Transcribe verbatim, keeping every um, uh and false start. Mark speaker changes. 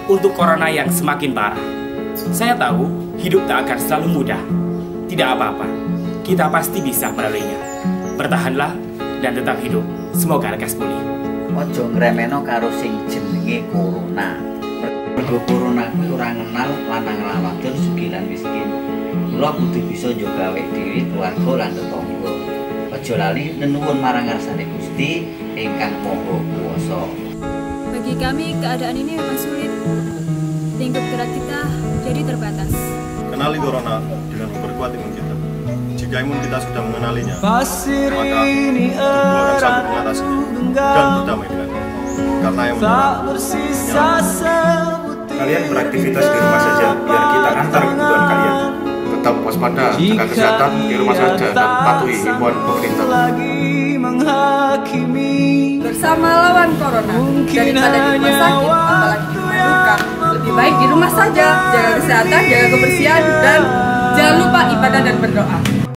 Speaker 1: untuk corona yang semakin parah. Saya tahu hidup tak akan selalu mudah. Tidak apa-apa, kita pasti bisa melaluinya. Bertahanlah dan tetap hidup. Semoga lekas pulih.
Speaker 2: Ojo ngremeno karo sing jenenge corona. Mergo corona kuwi ora ngenal lanang lan wadon, sugih lan miskin. Mula kudu bisa njaga awake dhewe, keluarga lan tetangga. Aja lali nenuwun marang ngarsane Gusti ingkang Maha Kuwasa.
Speaker 3: Bagi kami keadaan ini memang sulit. Lingkup gerak kita jadi terbatas.
Speaker 4: Kenali corona dengan memperkuat imun kita. Jika imun kita sudah mengenalinya, maka tubuh akan sanggup mengatasinya dan berdamai dengannya. Karena yang menyerang,
Speaker 5: kalian beraktivitas di rumah saja, biar kita antar kebutuhan kalian.
Speaker 4: tetap waspada, jaga kesehatan di rumah saja dan patuhi himbauan pemerintah.
Speaker 6: Bersama lawan corona, daripada di rumah sakit, apalagi di rumah duka, lebih baik di rumah saja. Jaga kesehatan, jaga kebersihan, dan jangan lupa ibadah dan berdoa.